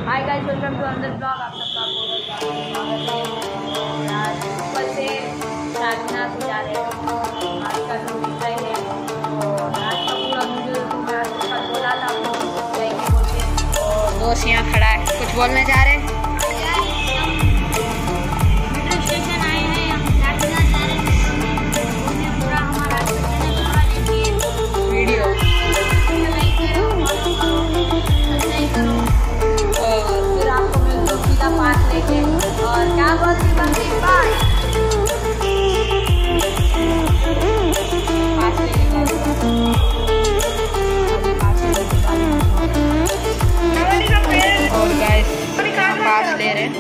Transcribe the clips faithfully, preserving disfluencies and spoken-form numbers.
Hi guys, welcome to another blog. आप सबका बहुत आज ऊपर से साधना से जा रहे हैं। आज का जो विषय है और आज का पूरा वीडियो तो मैं आज का बोला था बोलते और दोस्त यहाँ खड़ा है, कुछ बोलने जा रहे हैं। मेट्रो स्टेशन आए हैं, हम साधना जा रहे हैं। पूरा हमारा वीडियो पास लेके और क्या बोलती बंदी पास पास लेके और गाइस पास ले रहे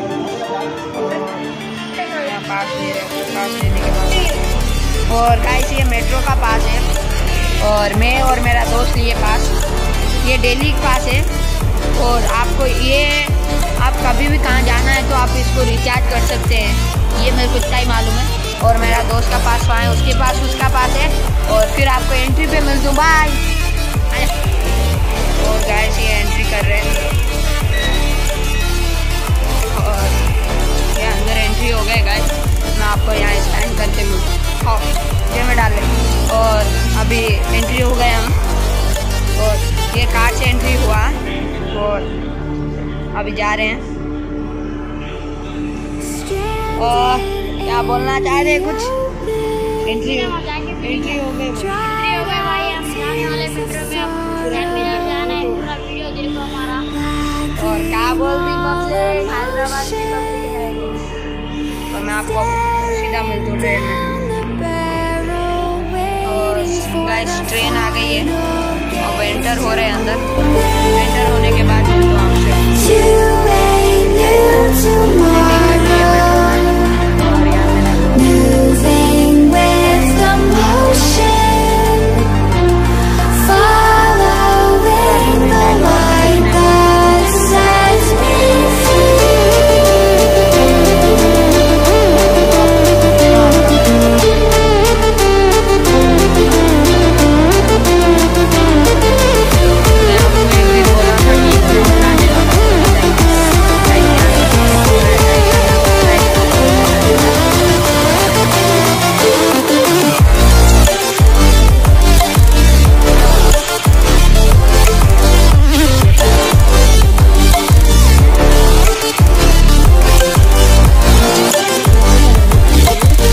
पास ले रहे पास लेने के बाद और गाइस ये मेट्रो का पास है और मैं और मेरा दोस्त लिए पास, ये डेली पास है और आपको ये आप कभी भी कहाँ जाना है तो आप इसको रिचार्ज कर सकते हैं। ये मेरे को इतना ही मालूम है और मेरा दोस्त का पास वहाँ है, उसके पास उसका पास है और फिर आपको एंट्री पे मिल दूँ। बाय। और गाइस ये एंट्री कर रहे हैं और ये अंदर एंट्री हो गए गाइस। मैं आपको यहाँ स्कैन करके मिलूँ। हाँ ये मैं डाल रही और अभी एंट्री हो गए हम और ये कार से एंट्री हुआ और अभी जा रहे हैं। और क्या बोलना चाह रहे कुछ? एंट्री एंट्री हो गई एंट्री हो गई भाई, हम जाने वाले मेट्रो में, अब जाना है। पूरा वीडियो देखो हमारा। और क्या बोल रही पब्लिक, हैदराबाद की पब्लिक है और मैं आपको सीधा मिलता हूँ ट्रेन में। और गाइस ट्रेन आ गई है और एंटर हो रहे हैं अंदर। एंटर होने के बाद